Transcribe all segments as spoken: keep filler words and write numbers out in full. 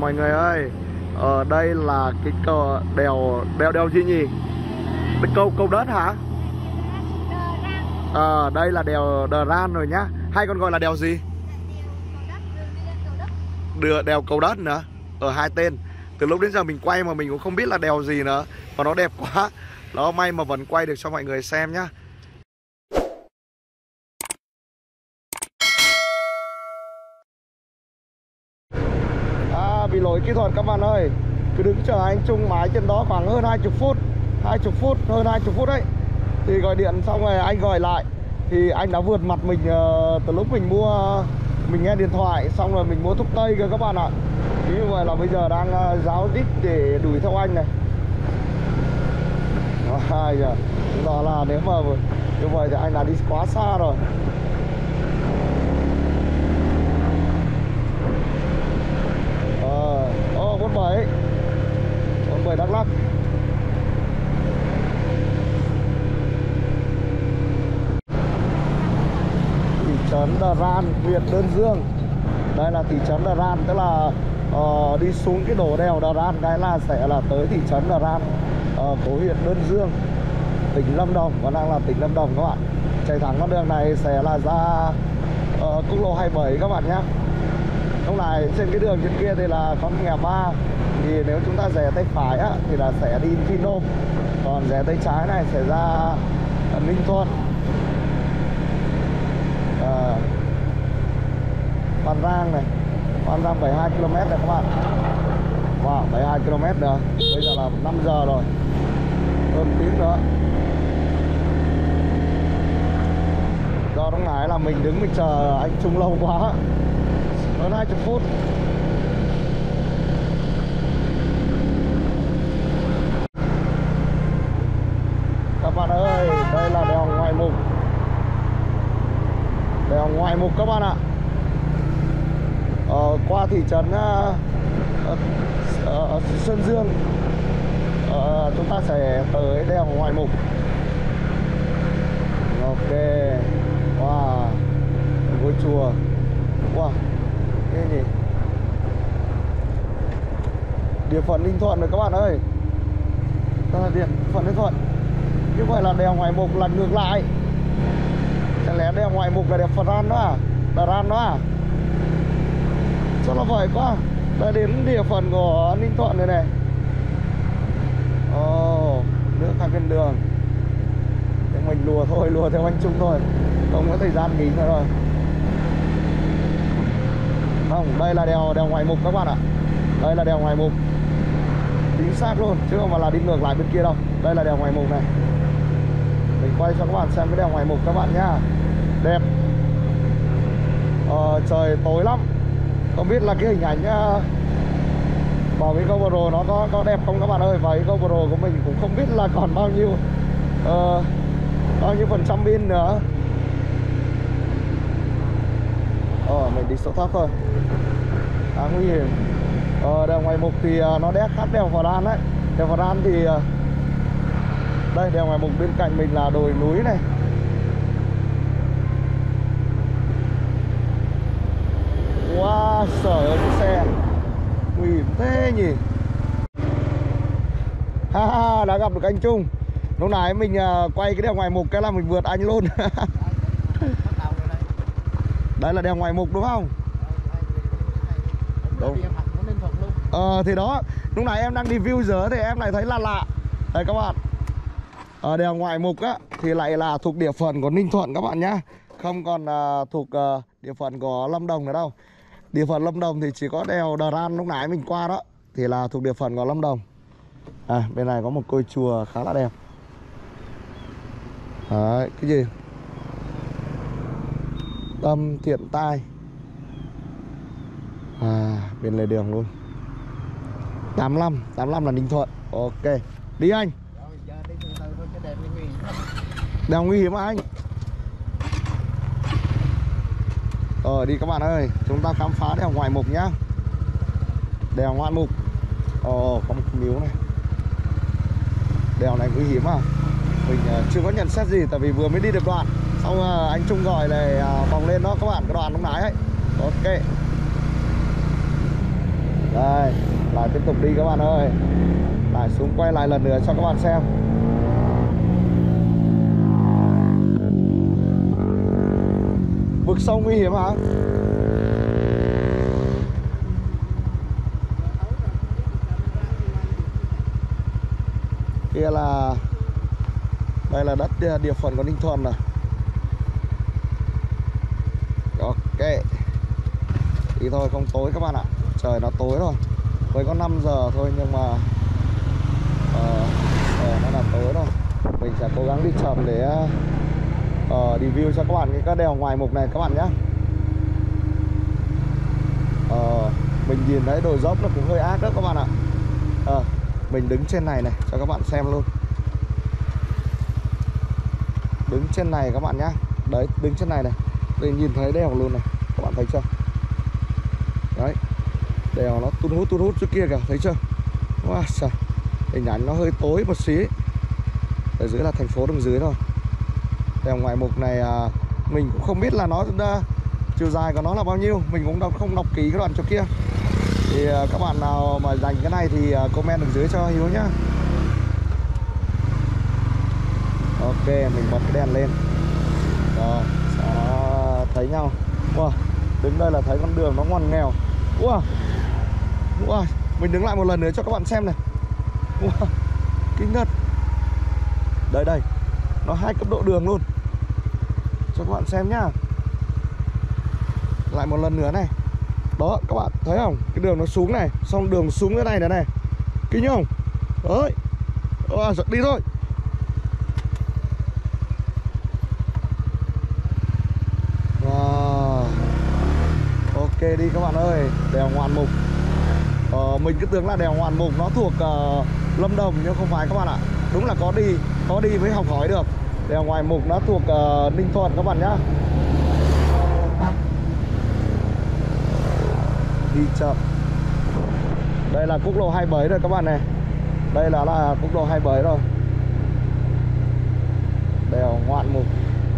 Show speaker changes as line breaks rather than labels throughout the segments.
mọi người ơi. Ở đây là cái cờ đèo đèo đèo gì nhỉ? Câu câu đất hả? Ờ, đây là đèo Đờ Ran rồi nhá. Hay còn gọi là đèo gì? Đèo, đèo Cầu Đất nữa. Ở hai tên. Từ lúc đến giờ mình quay mà mình cũng không biết là đèo gì nữa. Mà nó đẹp quá. Đó, may mà vẫn quay được cho mọi người xem nhá. À, bị lỗi kỹ thuật các bạn ơi. Cứ đứng chờ anh Trung mãi trên đó khoảng hơn hai mươi phút. hai mươi phút, hơn hai mươi phút đấy. Thì gọi điện xong rồi anh gọi lại. Thì anh đã vượt mặt mình uh, từ lúc mình mua, mình nghe điện thoại. Xong rồi mình mua thuốc tây kìa các bạn ạ. Như vậy là bây giờ đang uh, giáo đít để đuổi theo anh này. À, giờ đó là nếu mà như vậy thì anh đã đi quá xa rồi. Ờ, oh, bốn bảy bốn bảy Đắk Lắk. Thị trấn Đờ Ran, huyện Đơn Dương. Đây là thị trấn Đờ Ran, tức là uh, đi xuống cái đổ đèo Đờ Ran cái là sẽ là tới thị trấn Đờ Ran uh, của huyện Đơn Dương, tỉnh Lâm Đồng. Còn đang là tỉnh Lâm Đồng các bạn. Chạy thẳng con đường này sẽ là ra uh, quốc lộ hai mươi bảy các bạn nhé. Lúc này trên cái đường trên kia thì là con ngã ba. Thì nếu chúng ta rẽ tay phải á, thì là sẽ đi Phi Nôm. Còn rẽ tay trái này sẽ ra Ninh Thuận, à, Phan Rang này. Phan Rang bảy mươi hai ki lô mét này các bạn. Wow, bảy mươi hai ki lô mét nữa. Bây giờ là năm giờ rồi, hơn tiếng nữa. Do lúc nãy là mình đứng mình chờ anh Trung lâu quá, hơn hai mươi phút. Các bạn ơi, đây là đèo Ngoại Mục. Đèo Ngoại Mục các bạn ạ. Ờ, qua thị trấn uh, uh, uh, Sơn Dương, uh, chúng ta sẽ tới đèo Ngoại Mục. Ok. Wow, ngôi chùa. Wow, cái gì? Địa phận Ninh Thuận rồi các bạn ơi. Đây là địa phận Ninh Thuận. Như vậy là đèo Ngoại Mục là ngược lại. Chẳng lẽ đèo Ngoại Mục là đèo Phật Ran đó à? Đờ Ran đó à? Sao nó vậy quá? Đã đến địa phận của Ninh Thuận này này. Ồ, oh, nước hai bên đường. Thế mình lùa thôi, lùa theo anh Trung thôi. Không có thời gian nghỉ nữa rồi. Không, đây là đèo đèo Ngoại Mục các bạn ạ. Đây là đèo Ngoại Mục. Chính xác luôn, chứ không phải là đi ngược lại bên kia đâu. Đây là đèo Ngoại Mục này. Mình quay cho các bạn xem cái đèo Ngoại Mục các bạn nhá. Đẹp. Ờ, trời tối lắm. Không biết là cái hình ảnh uh, vào cái GoPro nó có, có đẹp không các bạn ơi. Và cái GoPro của mình cũng không biết là còn bao nhiêu uh, bao nhiêu phần trăm pin nữa. Ờ, mình đi số thấp thôi. À, nguy hiểm. Ờ, đèo Ngoại Mục thì uh, nó đét khác đèo Phật Ran đấy. Đèo Phật Ran thì uh, đây, đèo Ngoại Mục bên cạnh mình là đồi núi này. Wow, trời ơi cái xe nguy hiểm thế nhỉ. Ha ha, đã gặp được anh Trung. Lúc nãy mình uh, quay cái đèo Ngoại Mục cái là mình vượt anh luôn. Đây là đèo Ngoại Mục đúng không? Đúng. Ờ thì đó, lúc nãy em đang review giờ thì em lại thấy là lạ. Đây các bạn. Ở đèo Ngoại Mục á thì lại là thuộc địa phận của Ninh Thuận các bạn nhá. Không còn uh, thuộc uh, địa phận của Lâm Đồng nữa đâu. Địa phận Lâm Đồng thì chỉ có đèo Đờ Ran lúc nãy mình qua đó thì là thuộc địa phận của Lâm Đồng. À, bên này có một ngôi chùa khá là đẹp. Đấy, cái gì? Tâm Thiện Tai. À, bên lề đường luôn. tám mươi lăm, tám mươi lăm là Ninh Thuận. Ok, đi anh. Đèo nguy hiểm anh. Ờ, đi các bạn ơi. Chúng ta khám phá đèo Ngoại Mục nhá. Đèo Ngoại Mục. Ồ, có một miếu này. Đèo này nguy hiểm à? Mình uh, chưa có nhận xét gì. Tại vì vừa mới đi được đoạn. Xong uh, anh Trung gọi là uh, vòng lên đó các bạn. Cái đoạn lúc nãy ấy. Ok. Đây, lại tiếp tục đi các bạn ơi. Lại xuống quay lại lần nữa cho các bạn xem. Vực sâu nguy hiểm hả? Kia là đây là đất địa phận của Ninh Thuận này. Ok. Đi thôi, không tối các bạn ạ. Trời nó tối rồi. Mới có năm giờ thôi nhưng mà ờ, uh, nó là tối rồi. Mình sẽ cố gắng đi chậm để uh, review cho các bạn cái đèo Ngoại Mục này các bạn nhé. uh, Mình nhìn thấy đồi dốc nó cũng hơi ác đó các bạn ạ. uh, Mình đứng trên này này cho các bạn xem luôn. Đứng trên này các bạn nhé. Đấy, đứng trên này này. Đây nhìn thấy đèo luôn này. Các bạn thấy chưa? Đấy, đèo nó tút hút tút hút trước kia kìa, thấy chưa? Wow, trời. Hình ảnh nó hơi tối một xí. Ở dưới là thành phố đằng dưới thôi. Đèo Ngoại Mục này à, mình cũng không biết là nó đã, chiều dài của nó là bao nhiêu. Mình cũng đọc, không đọc kỹ cái đoạn chỗ kia. Thì à, các bạn nào mà dành cái này thì à, comment đằng dưới cho Hiếu nhá. Ok, mình bật cái đèn lên. Rồi, sẽ thấy nhau. Wow, đứng đây là thấy con đường nó ngoằn nghèo. Wow. Wow, mình đứng lại một lần nữa cho các bạn xem này. Wow, kinh thật. Đây đây, nó hai cấp độ đường luôn. Cho các bạn xem nhá. Lại một lần nữa này. Đó, các bạn thấy không? Cái đường nó xuống này, xong đường xuống cái này nữa này. Kinh không? Đấy. À, đi thôi. Wow. Ok đi các bạn ơi. Đèo Ngoạn Mục. Ờ, mình cứ tưởng là đèo Ngoạn Mục nó thuộc uh, Lâm Đồng nhưng không phải các bạn ạ. Đúng là có đi, có đi mới học hỏi được. Đèo Ngoại Mục nó thuộc uh, Ninh Thuận các bạn nhá. Đi chậm. Đây là quốc lộ hai mươi bảy rồi các bạn này. Đây là, là quốc lộ hai mươi bảy rồi. Đèo Ngoạn Mục.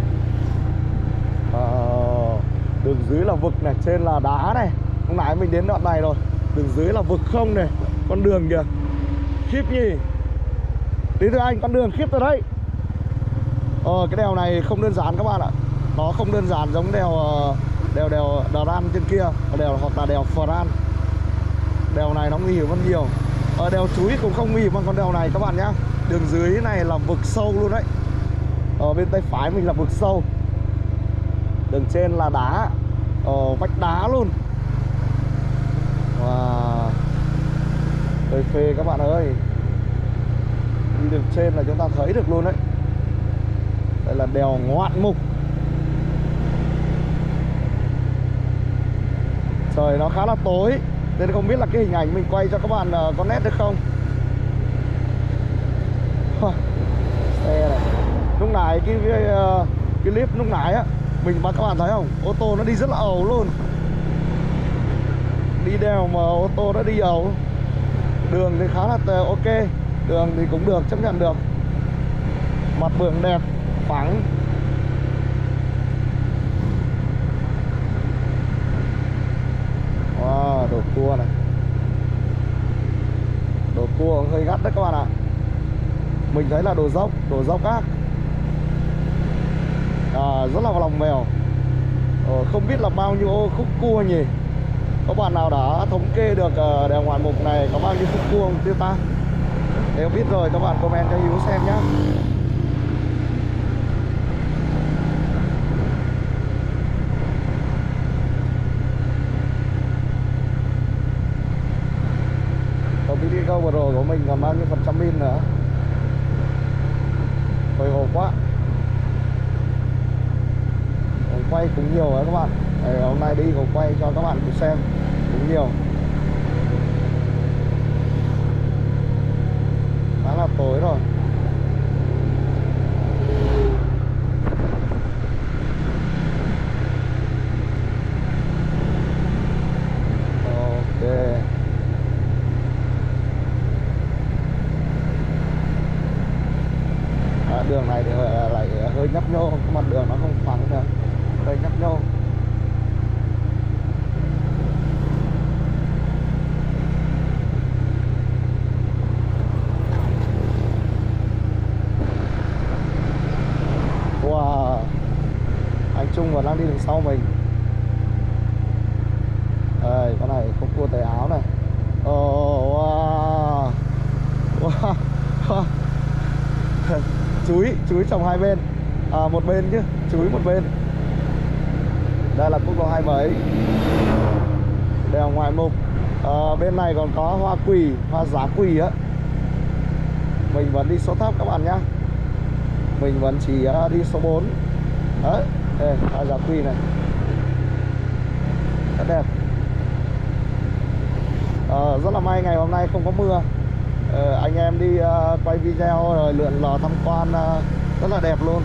uh, Đường dưới là vực này, trên là đá này. Hôm nãy mình đến đoạn này rồi. Đường dưới là vực không này. Con đường kìa, khiếp nhỉ. Đi thưa anh, con đường khiếp rồi đấy. Ờ, cái đèo này không đơn giản các bạn ạ. Nó không đơn giản giống đèo Đèo đèo Đà Ran trên kia, đèo hoặc là đèo Phờ Ran. Đèo này nó nguy hiểm hơn nhiều. Ở đèo Chúi cũng không nguy hiểm bằng con đèo này các bạn nhá. Đường dưới này là vực sâu luôn đấy. Ở bên tay phải mình là vực sâu. Đường trên là đá, ờ, vách đá luôn. Wow, phê phê các bạn ơi. Đi đường trên là chúng ta thấy được luôn đấy. Đây là đèo Ngoạn Mục. Trời nó khá là tối nên không biết là cái hình ảnh mình quay cho các bạn uh, có nét được không. Xe này. Lúc nãy cái uh, cái clip lúc nãy á, mình các bạn thấy không? Ô tô nó đi rất là ẩu luôn. Đi đèo mà ô tô nó đi ẩu. Đường thì khá là ok. Đường thì cũng được, chấp nhận được. Mặt đường đẹp, phẳng. Wow, đổ cua này. Đổ cua hơi gắt đấy các bạn ạ. Mình thấy là đổ dốc, đổ dốc ác. À, rất là lòng mèo. ờ, Không biết là bao nhiêu khúc cua nhỉ. Các bạn nào đã thống kê được uh, đèo Ngoạn Mục này có bao nhiêu khúc cua không tiêu ta? Nếu biết rồi các bạn comment cho Hiếu xem nhá. Video vừa rồi của mình còn bao nhiêu phần trăm pin nữa. Hồi hộp quá. Còn quay cũng nhiều đấy các bạn. Đấy, hôm nay đi cũng quay cho các bạn cùng xem cũng nhiều. Khá là tối rồi. Ok. À, đường này thì lại hơi nhấp nhô, cái mặt đường nó không phẳng nữa, hơi nhấp nhô. Chuối, chuối trồng hai bên, à, một bên chứ, chuối một bên. Đây là quốc lộ hai mươi bảy, đèo ngoại mục. À, bên này còn có hoa quỳ, hoa giá quỳ á. Mình vẫn đi số thấp các bạn nhá. Mình vẫn chỉ uh, đi số bốn. Đấy, đây, hoa giá quỳ này rất đẹp. À, rất là may ngày hôm nay không có mưa. à, Anh em đi uh, quay video rồi lượn lò tham quan uh, rất là đẹp luôn.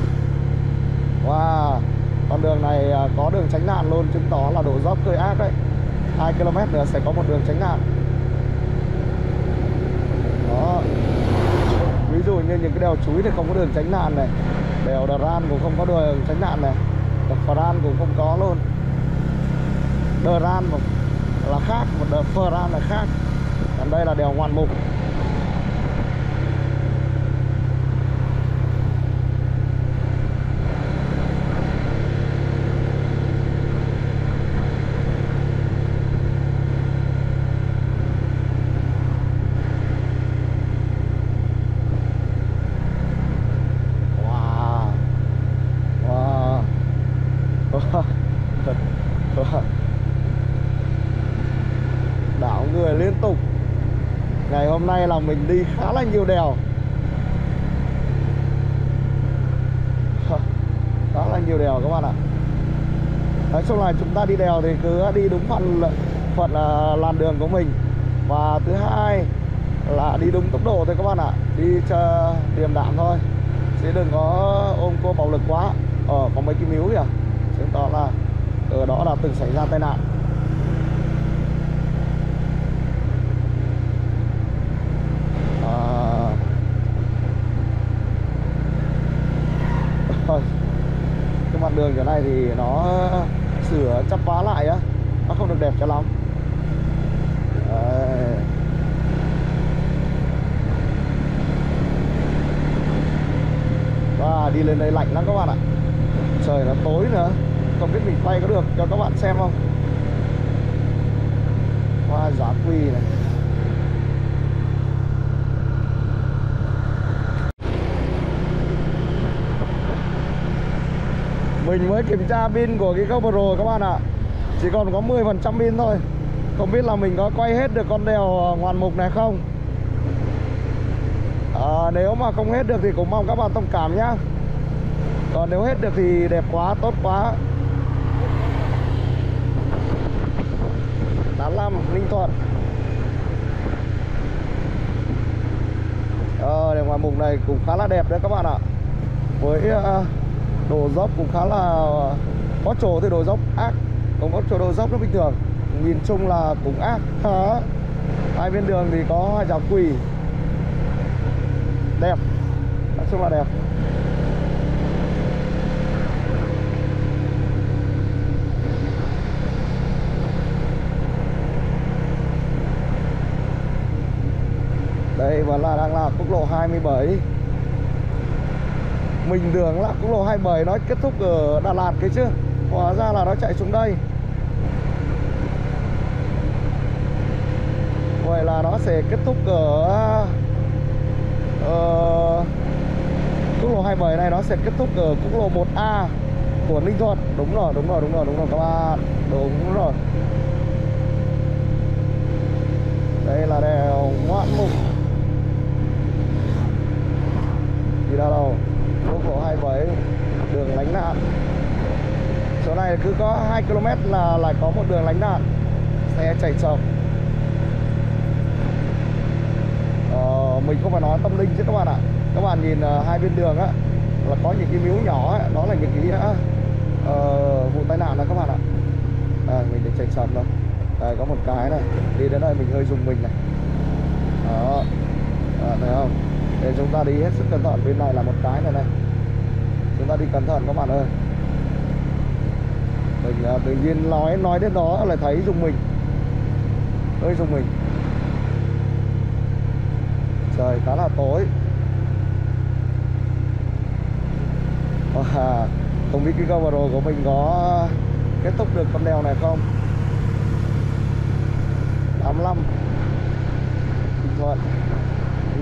Wow, con đường này uh, có đường tránh nạn luôn, chứng tỏ là độ dốc hơi ác đấy. Hai ki lô mét nữa sẽ có một đường tránh nạn. Đó. Ví dụ như những cái đèo Chuối thì không có đường tránh nạn này, đèo Đà Ran cũng không có đường tránh nạn này, đèo Phà Ran cũng không có luôn. Đà Ran là khác, một đèo Phà Ran là khác. Còn đây là đèo Ngoạn Mục. Đảo người liên tục. Ngày hôm nay là mình đi khá là nhiều đèo, khá là nhiều đèo các bạn ạ. Nói chung là chúng ta đi đèo thì cứ đi đúng phần phần là làn đường của mình. Và thứ hai là đi đúng tốc độ thôi các bạn ạ. Đi cho điềm đạm thôi, chứ đừng có ôm cô bạo lực quá. Ờ, có mấy cái miếu kìa, chứng tỏ là ở đó là từng xảy ra tai nạn. À... cái mặt đường kiểu này thì nó sửa chắp vá lại á, nó không được đẹp cho lắm. Đấy. Và đi lên đây lạnh lắm các bạn ạ. Trời nó tối nữa, không biết mình quay có được cho các bạn xem không. Hoa giá quỳ này. Mình mới kiểm tra pin của cái GoPro các bạn ạ, chỉ còn có mười phần trăm pin thôi. Không biết là mình có quay hết được con đèo Ngoạn Mục này không. à, Nếu mà không hết được thì cũng mong các bạn thông cảm nhá. Còn nếu hết được thì đẹp quá, tốt quá. tám mươi lăm Ninh Thuận. Ờ, đèo Ngoạn Mục này cũng khá là đẹp đấy các bạn ạ. Với uh, độ dốc cũng khá là, có chỗ thì độ dốc ác, cũng có chỗ độ dốc nó bình thường. Nhìn chung là cũng ác. Đó. Hai bên đường thì có hoa giá quỳ, đẹp, nói chung là đẹp. Đây vẫn là đang là quốc lộ hai mươi bảy. Mình tưởng là quốc lộ hai mươi bảy nó kết thúc ở Đà Lạt cái chứ, hóa ra là nó chạy xuống đây. Vậy là nó sẽ kết thúc ở uh, quốc lộ hai mươi bảy này nó sẽ kết thúc ở quốc lộ một A của Ninh Thuận. Đúng rồi, đúng rồi, đúng rồi, đúng rồi các bạn. Đúng rồi. Đây là đèo Ngoạn Mục. Đi đâu đâu? Quốc lộ hai mươi bảy, đường lánh nạn. Chỗ này cứ có hai ki lô mét là lại có một đường lánh nạn, xe chạy chậm. Ờ, mình không phải nói tâm linh chứ các bạn ạ. Các bạn nhìn uh, hai bên đường á là có những cái miếu nhỏ ấy, đó là những cái uh, vụ tai nạn đó các bạn ạ. À, mình để chạy chậm thôi. Đây có một cái này, đi đến đây mình hơi dùng mình này. Đó, à, thấy không? Để chúng ta đi hết sức cẩn thận. Bên này là một cái này này, chúng ta đi cẩn thận các bạn ơi. Mình uh, tự nhiên nói nói đến đó lại thấy dùng mình, hơi dùng mình. Trời khá là tối. À, không biết cái GoPro của mình có kết thúc được con đèo này không. Tám mươi lăm Bình Thuận.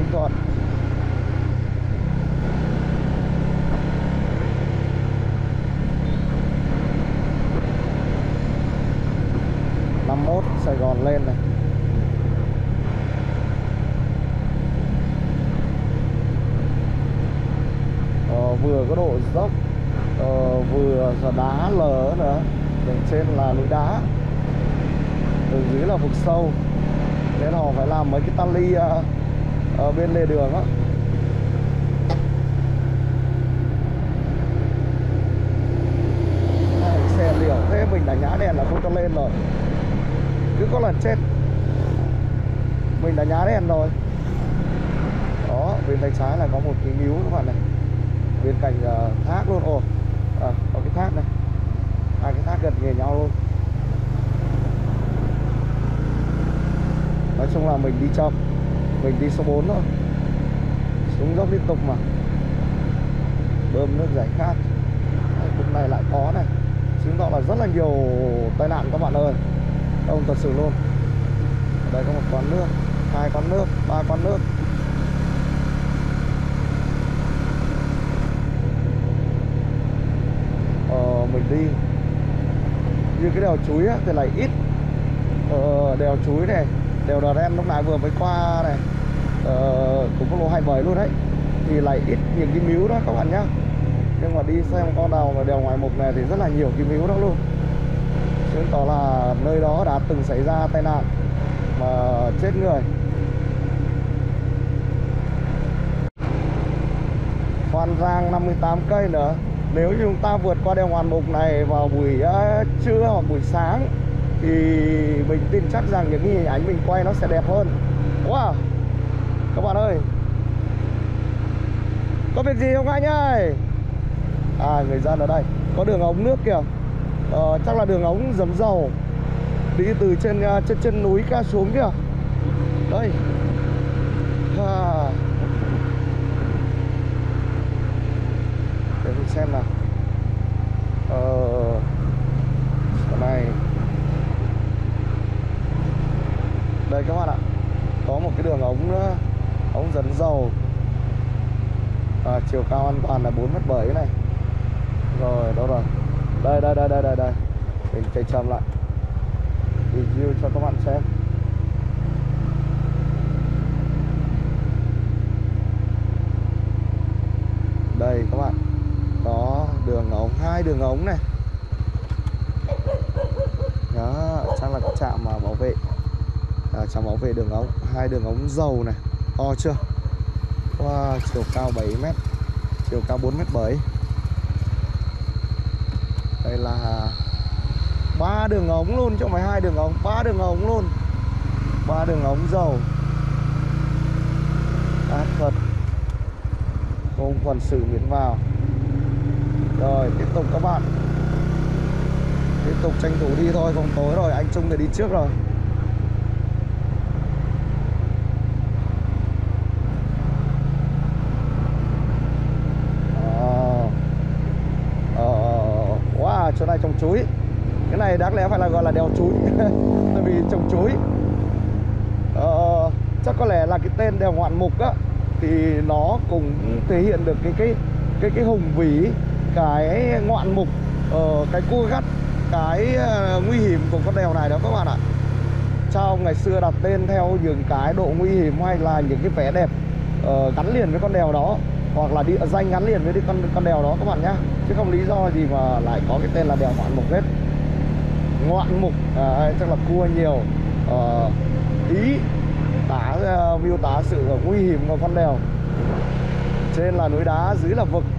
cái độ dốc, uh, vừa đá lở nữa. Đường trên là núi đá, đường dưới là vực sâu, nên họ phải làm mấy cái ta li uh, ở bên lề đường á. Xe liều thế, mình đã nhá đèn là không cho lên rồi, cứ có lần chết. Mình đã nhá đèn rồi. Đó, bên tay trái là có một cái miếu các bạn này, bên cạnh uh, thác luôn. Ồ, à, có cái thác này, hai cái thác gần kề nhau luôn. Nói chung là mình đi chậm, mình đi số bốn thôi, xuống dốc liên tục mà, bơm nước giải khát. Hôm nay lại có này, chứng tỏ là rất là nhiều tai nạn các bạn ơi, đông thật sự luôn. Ở đây có một quán nước, hai quán nước, ba quán nước. Ờ, mình đi như cái đèo Chuối á, thì lại ít. Ờ, đèo Chuối này, đèo Đò Ren lúc nãy vừa mới qua này, ờ, cũng có lô hai mươi bảy luôn đấy, thì lại ít những cái miếu đó các bạn nhá. Nhưng mà đi xem con đèo mà đèo Ngoại Mục này thì rất là nhiều cái miếu đó luôn, chứng tỏ là nơi đó đã từng xảy ra tai nạn mà chết người. Phan Rang năm mươi tám cây nữa. Nếu như chúng ta vượt qua đèo Ngoại Mục này vào buổi uh, trưa hoặc buổi sáng thì mình tin chắc rằng những hình ảnh mình quay nó sẽ đẹp hơn. Wow, các bạn ơi, có việc gì không anh ơi? À, người dân ở đây có đường ống nước kìa. Ờ, chắc là đường ống giấm dầu đi từ trên trên chân núi ca xuống kìa. Đây. À. Để mình xem nào. Ờ, cái này. Đây các bạn ạ, có một cái đường ống nữa, ống dẫn dầu. À, chiều cao an toàn là bốn mét bảy này. Rồi, đâu rồi? Đây, đây, đây, đây, đây, đây. Mình chạy chậm lại, review cho các bạn xem. Đây các bạn, có đường ống, hai đường ống này. Đó, chắc là cái trạm mà bảo vệ, à, trạm bảo vệ đường ống, hai đường ống dầu này, to chưa? Wow, chiều cao bảy mét, chiều cao bốn mét bảy. Đây là ba đường ống luôn chứ không phải hai đường ống, ba đường ống luôn, ba đường ống dầu. Ác thật, không phần sự miễn vào. Rồi tiếp tục các bạn, tiếp tục tranh thủ đi thôi, không tối rồi, anh Trung thì đi trước rồi. Chỗ này trồng chuối, cái này đáng lẽ phải là gọi là đèo chuối tại vì trồng chuối. Ờ, chắc có lẽ là cái tên đèo Ngoạn Mục á, thì nó cũng thể hiện được cái cái cái cái hùng vĩ, cái ngoạn mục, ờ, cái cua gắt, cái uh, nguy hiểm của con đèo này đó các bạn ạ. Sao ngày xưa đặt tên theo những cái độ nguy hiểm hay là những cái vẻ đẹp uh, gắn liền với con đèo đó, hoặc là địa danh gắn liền với đi con con đèo đó các bạn nhá, chứ không lý do gì mà lại có cái tên là đèo Ngoạn Mục hết. Ngoạn mục, à, chắc là cua nhiều. uh, Ý tả uh, miêu tả sự nguy hiểm của con đèo. Trên là núi đá, dưới là vực,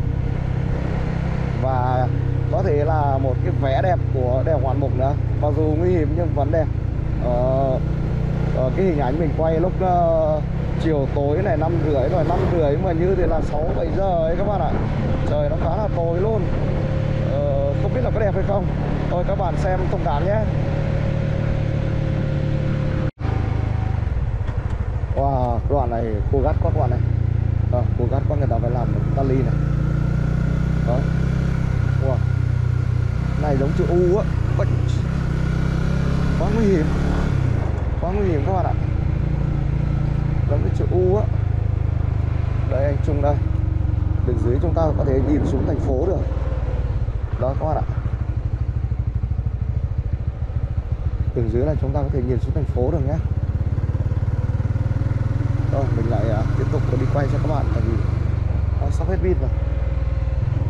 và có thể là một cái vẻ đẹp của đèo Ngoạn Mục nữa. Mặc dù nguy hiểm nhưng vẫn đẹp. uh, uh, Cái hình ảnh mình quay lúc uh, chiều tối này, năm rưỡi rồi, năm rưỡi mà như thế là sáu bảy giờ ấy các bạn ạ. Trời nó khá là tối luôn. ờ, Không biết là có đẹp hay không, thôi các bạn xem thông cảm nhé. Wow, đoạn này cua gắt quá các bạn này. À, cua gắt quá, người ta phải làm một ta li này. Đó. Wow, này giống chữ U á, quá nguy hiểm, quá nguy hiểm các bạn ạ, giống cái chữ U á. Đây anh Trung đây, đường dưới chúng ta có thể nhìn xuống thành phố được đó các bạn ạ. Đường dưới là chúng ta có thể nhìn xuống thành phố được nhé. Rồi mình lại uh, tiếp tục đi quay cho các bạn, tại vì nó sắp hết pin rồi.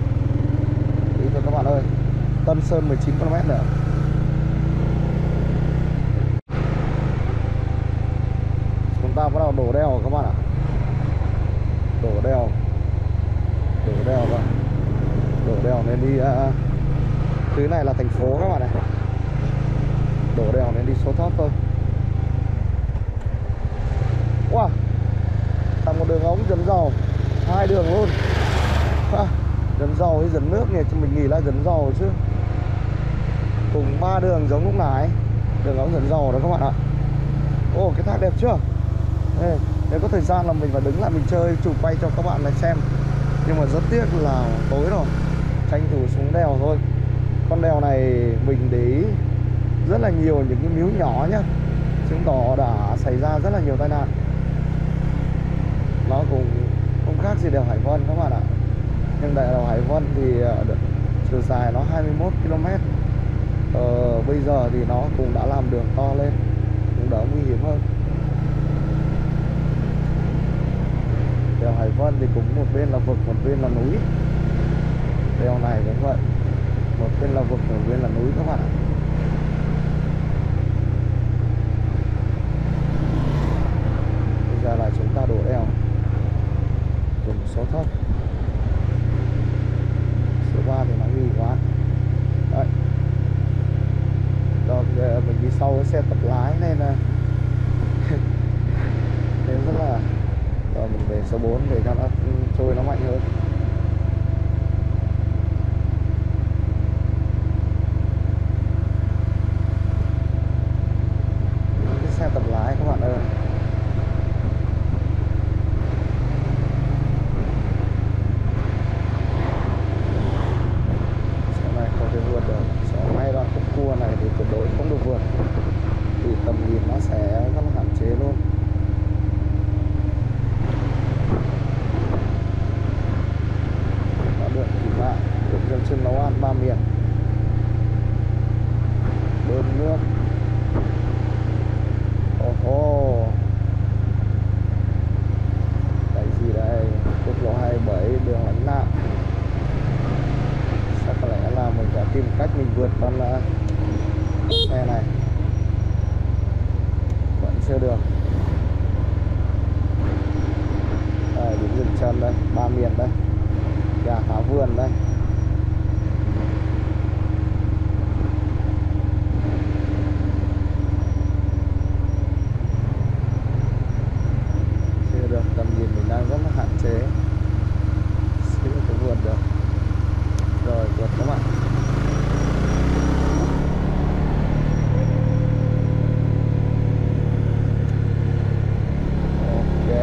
rồi các bạn ơi. Tân Sơn mười chín ki lô mét nữa. Chúng ta bắt đầu đổ đèo các bạn ạ. Đổ đèo. Đổ đèo vậy. Đổ đèo nên đi uh, thứ này là thành phố các bạn này. Đổ đèo nên đi số thóp thôi. Wow, thành một đường ống dẫn dầu, hai đường luôn. À, dẫn dầu hay dẫn nước nhỉ? Mình nghĩ là dẫn dầu chứ. Cùng ba đường giống lúc nãy. Đường ống dẫn dầu đó các bạn ạ. Ồ, cái thác đẹp chưa? Ê, nếu có thời gian là mình phải đứng lại mình chơi chụp quay cho các bạn này xem. Nhưng mà rất tiếc là tối rồi, tranh thủ xuống đèo thôi. Con đèo này mình để ý rất là nhiều những cái miếu nhỏ nhá, chứng tỏ đã xảy ra rất là nhiều tai nạn. Nó cũng không khác gì đèo Hải Vân các bạn ạ. Nhưng đèo Hải Vân thì chiều dài nó hai mươi mốt ki lô mét. ờ, Bây giờ thì nó cũng đã làm đường to lên, cũng đỡ nguy hiểm hơn. Đèo Hải Vân thì cũng một bên là vực, một bên là núi. Đèo này cũng vậy, một bên là vực, một bên là núi các bạn ạ. Bây giờ là chúng ta đổ đèo cùng số thấp. Số ba thì nó nguy quá. Đấy. Rồi mình đi sau cái xe tập lái nên là nên rất là. Rồi mình về số bốn để cho nó trôi nó mạnh hơn. Cái xe tập lái các bạn ơi. Xe này không thể vượt được. Xe may đoạn khúc cua này thì tuyệt đối không được vượt. Thì tầm nhìn nó sẽ rất là hạn chế luôn. Dân chân nấu ăn ba miền. Bơm nước. Ồ oh, oh. Cái gì đây? Quốc lộ hai mươi bảy đường lánh nạn. Chắc có lẽ là mình phải tìm cách mình vượt con xe này. Vẫn chưa được. Đây, điểm dừng chân đây, ba miền đây. Gà thả vườn đây. Tầm nhìn mình đang rất là hạn chế, chưa có vượt được. Rồi vượt các bạn. Ok.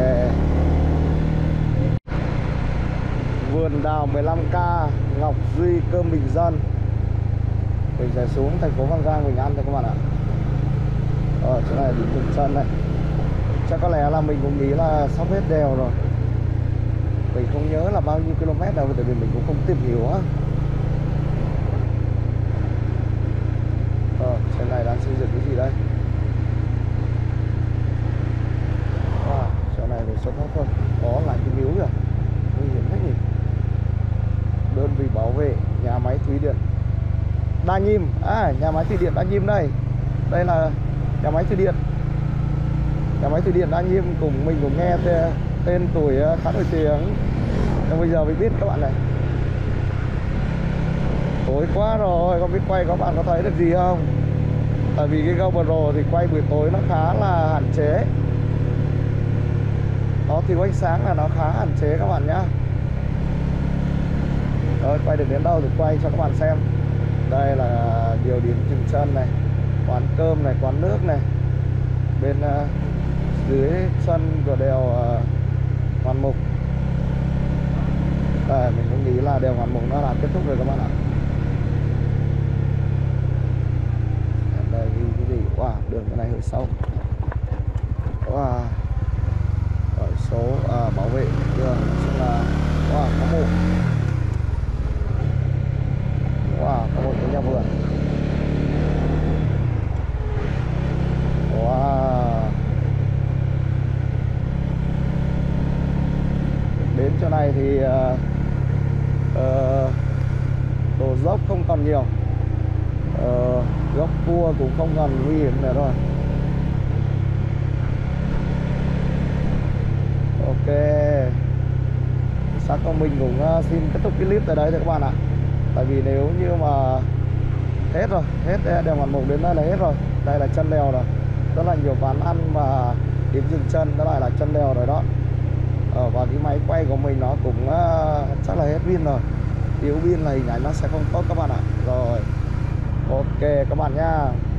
Vườn đào mười lăm K, Ngọc Duy, Cơm Bình Dân. Mình sẽ xuống thành phố Văn Giang mình ăn thôi các bạn ạ. Ở chỗ này điểm dừng chân này. Chắc có lẽ là mình cũng nghĩ là sắp hết đèo rồi. Mình không nhớ là bao nhiêu km đâu, tại vì mình cũng không tìm hiểu á. Ờ, trên này đang xây dựng cái gì đây? Wow, chỗ này thì xuất phát thôi. Có lại cái miếu kìa. Nguy hiểm thế nhỉ? Đơn vị bảo vệ nhà máy thủy điện Đa Nhiêm. À, nhà máy thủy điện Đa Nhiêm đây. Đây là nhà máy thủy điện. Nhà máy thủy điện Đa Nhiêm cùng mình cũng nghe tên, tên tuổi khá nổi tiếng. Nhưng bây giờ mới biết các bạn này. Tối quá rồi, không biết quay các bạn có thấy được gì không? Tại vì cái GoPro thì quay buổi tối nó khá là hạn chế. Nó thiếu ánh sáng là nó khá hạn chế các bạn nhá. Rồi quay được đến đâu thì quay cho các bạn xem. Đây là nhiều điểm dừng chân này, quán cơm này, quán nước này. Bên uh, dưới chân của đèo uh, Hoàn Mục. Đây, mình cũng nghĩ là đèo Hoàn Mục nó là kết thúc rồi các bạn ạ. Đây ghi cái gì? Wow, đường cái này hơi sâu. Wow. Rồi số uh, bảo vệ đường sẽ là wow, có một. Wow, có một cái nhà vườn. Wow. Đến chỗ này thì uh, uh, độ dốc không còn nhiều, ờ, góc cua cũng không còn nguy hiểm nữa rồi. Ok, chắc con mình cũng uh, xin kết thúc cái clip tại đây thôi các bạn ạ. Tại vì nếu như mà hết rồi, hết đèo Ngoạn Mục đến đây là hết rồi. Đây là chân đèo rồi, rất là nhiều quán ăn và điểm dừng chân, đó lại là chân đèo rồi đó. Ờ, và cái máy quay của mình nó cũng uh, chắc là hết pin rồi, yếu pin là hình ảnh nó sẽ không tốt các bạn ạ. Rồi, ok các bạn nha.